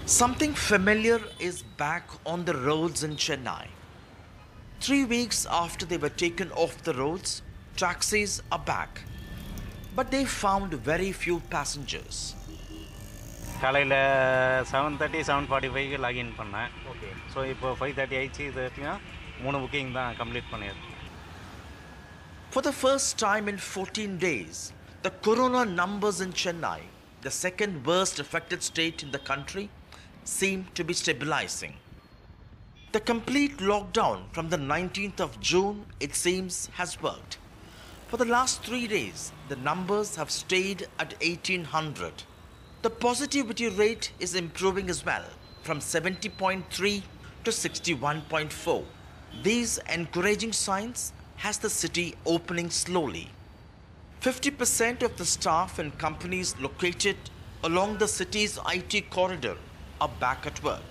Something familiar is back on the roads in Chennai. 3 weeks after they were taken off the roads, taxis are back. But they found very few passengers. காலையில் 7:30 7:45 login பண்ணேன். Okay. So இப்போ 5:30 ஆயிடுச்சு. இது எப்படின்னா 3 booking தான் complete பண்ணியிருக்கேன். For the first time in 14 days, the corona numbers in Chennai, the second worst affected state in the country, seem to be stabilizing. The complete lockdown from the 19th of June, it seems, has worked. For the last 3 days, the numbers have stayed at 1800. The positivity rate is improving as well, from 70.3 to 61.4. These encouraging signs has the city opening slowly. 50% of the staff and companies located along the city's IT corridor are back at work.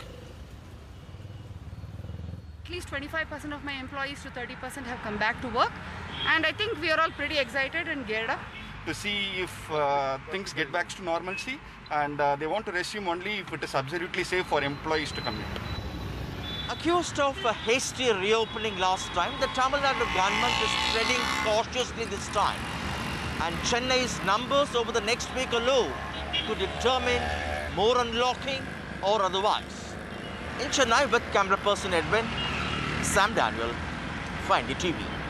At least 25% of my employees to 30% have come back to work, and I think we are all pretty excited and geared up to see if things get back to normalcy, and they want to resume only if it is absolutely safe for employees to commute. Accused of a hasty reopening last time, the Tamil Nadu government is treading cautiously this time. And Chennai's numbers over the next week alone could determine more unlocking or otherwise. In Chennai with camera person Edwin, Sam Daniel, Find TV.